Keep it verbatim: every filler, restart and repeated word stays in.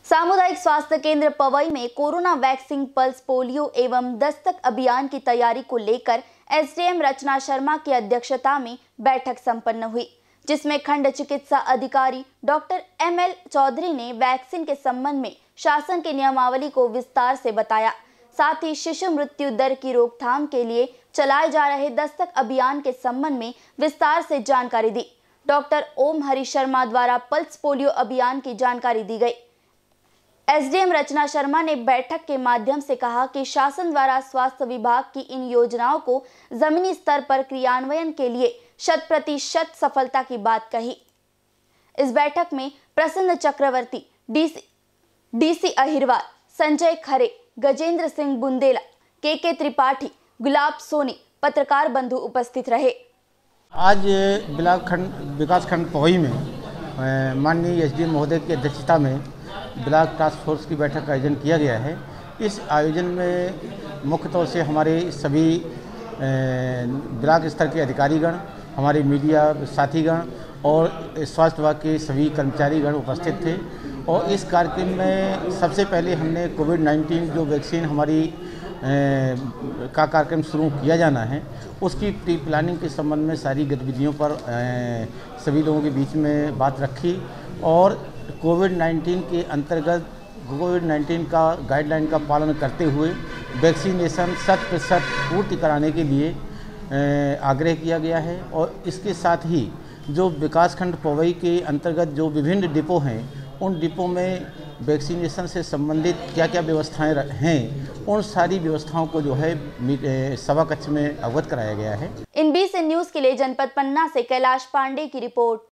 सामुदायिक स्वास्थ्य केंद्र पवई में कोरोना वैक्सीन, पल्स पोलियो एवं दस्तक अभियान की तैयारी को लेकर एसडीएम रचना शर्मा की अध्यक्षता में बैठक संपन्न हुई, जिसमें खंड चिकित्सा अधिकारी डॉक्टर एम एल चौधरी ने वैक्सीन के संबंध में शासन की नियमावली को विस्तार से बताया। साथ ही शिशु मृत्यु दर की रोकथाम के लिए चलाए जा रहे दस्तक अभियान के संबंध में विस्तार से जानकारी दी। डॉक्टर ओम हरि शर्मा द्वारा पल्स पोलियो अभियान की जानकारी दी गई। एसडीएम रचना शर्मा ने बैठक के माध्यम से कहा कि शासन द्वारा स्वास्थ्य विभाग की इन योजनाओं को जमीनी स्तर पर क्रियान्वयन के लिए शत प्रतिशत सफलता की बात कही। इस बैठक में Prasanna Chakraborty, DC DC Ahirwar, Sanjay Khare, Gajendra Singh Bundela, K K Tripathi, गुलाब सोनी, पत्रकार बंधु उपस्थित रहे। आज ब्लॉक खंड विकास खंड पवई में माननीय एसडीएम महोदय की अध्यक्षता में ब्लॉक टास्क फोर्स की बैठक का आयोजन किया गया है। इस आयोजन में मुख्य तौर से हमारे सभी ब्लॉक स्तर के अधिकारीगण, हमारे मीडिया साथीगण और स्वास्थ्य विभाग के सभी कर्मचारीगण उपस्थित थे। और इस कार्यक्रम में सबसे पहले हमने कोविड नाइन्टीन जो वैक्सीन हमारी ए, का कार्यक्रम शुरू किया जाना है, उसकी प्री प्लानिंग के संबंध में सारी गतिविधियों पर ए, सभी लोगों के बीच में बात रखी और कोविड नाइन्टीन के अंतर्गत कोविड नाइन्टीन का गाइडलाइन का पालन करते हुए वैक्सीनेशन शत प्रतिशत पूर्ति कराने के लिए आग्रह किया गया है। और इसके साथ ही जो विकासखंड पवई के अंतर्गत जो विभिन्न डिपो हैं, उन डिपो में वैक्सीनेशन से संबंधित क्या क्या व्यवस्थाएं हैं, उन सारी व्यवस्थाओं को जो है सभा कक्ष में अवगत कराया गया है। इन बी सी न्यूज़ के लिए जनपद पन्ना से कैलाश पांडे की रिपोर्ट।